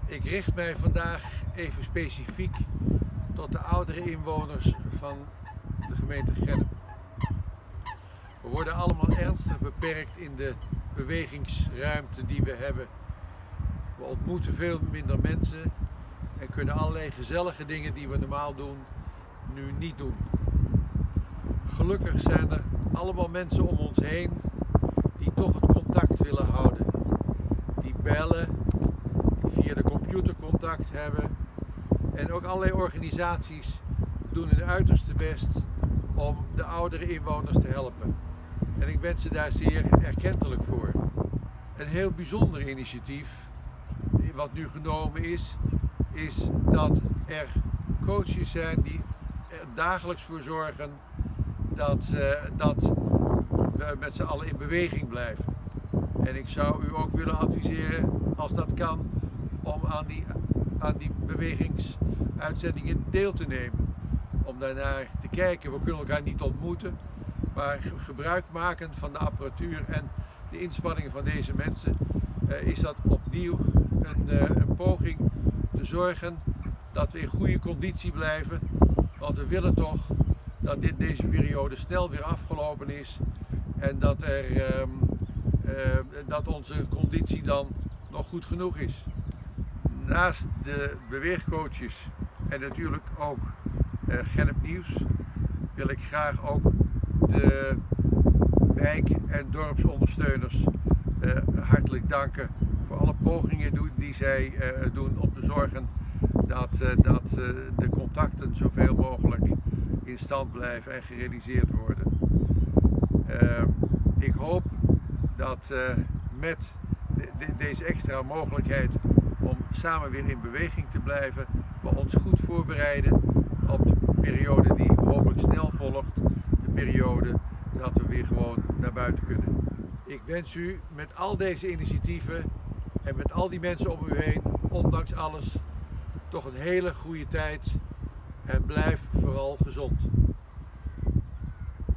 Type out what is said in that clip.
Ik richt mij vandaag even specifiek tot de oudere inwoners van de gemeente Gennep. We worden allemaal ernstig beperkt in de bewegingsruimte die we hebben. We ontmoeten veel minder mensen en kunnen allerlei gezellige dingen die we normaal doen, nu niet doen. Gelukkig zijn er allemaal mensen om ons heen die toch het contact willen houden. Die bellen, die via de computer contact hebben. En ook allerlei organisaties doen hun uiterste best om de oudere inwoners te helpen. En ik ben ze daar zeer erkentelijk voor. Een heel bijzonder initiatief wat nu genomen is dat er coaches zijn die er dagelijks voor zorgen dat we met z'n allen in beweging blijven. En ik zou u ook willen adviseren, als dat kan, om aan die bewegingsuitzendingen deel te nemen. Om daarnaar te kijken. We kunnen elkaar niet ontmoeten, maar gebruik maken van de apparatuur en de inspanningen van deze mensen is dat opnieuw een poging te zorgen dat we in goede conditie blijven. Want we willen toch dat deze periode snel weer afgelopen is en dat onze conditie dan nog goed genoeg is. Naast de beweegcoaches en natuurlijk ook Gennep Nieuws wil ik graag ook de wijk- en dorpsondersteuners hartelijk danken voor alle pogingen die zij doen om te zorgen dat de contacten zoveel mogelijk in stand blijven en gerealiseerd worden. Ik hoop dat met deze extra mogelijkheid om samen weer in beweging te blijven, we ons goed voorbereiden op de periode die hopelijk snel volgt, de periode dat we weer gewoon naar buiten kunnen. Ik wens u met al deze initiatieven en met al die mensen om u heen, ondanks alles, toch een hele goede tijd en blijf vooral gezond.